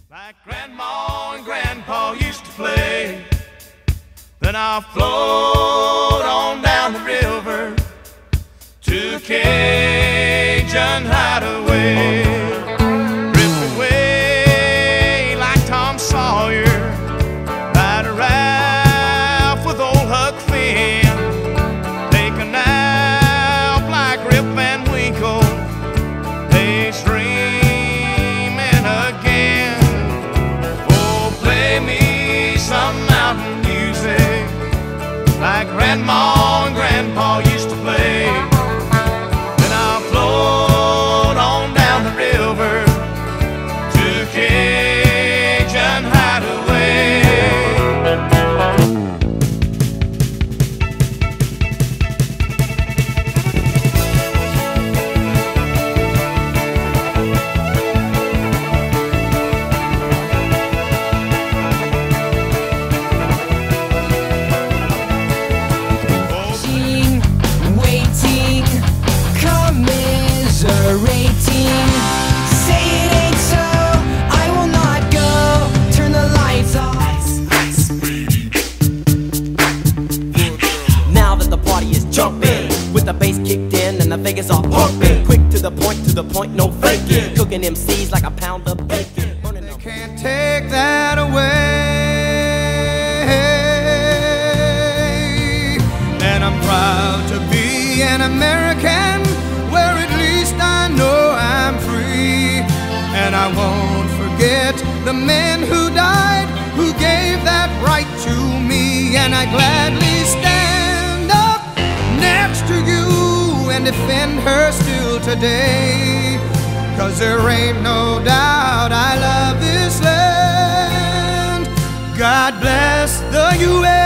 Like Grandma and Grandpa used to play. Then I'll float on down the river to a Cajun hideaway. Drift away like Tom Sawyer, ride a raft with old Huck Finn, take a nap like Rip Van Winkle, daydreaming again. Oh, play me some mountain music like Grandma and Grandpa used to play. Then I'll float on down the river to Cajun hideaway. With the bass kicked in and the Vegas all pumping. Quick to the point, no faking. Cooking MCs like a pound of bacon. They can't take that away. And I'm proud to be an American, where at least I know I'm free. And I won't forget the men who died, who gave that right to me. And I gladly stand up next to you and defend her still today. 'Cause there ain't no doubt I love this land. God bless the U.S.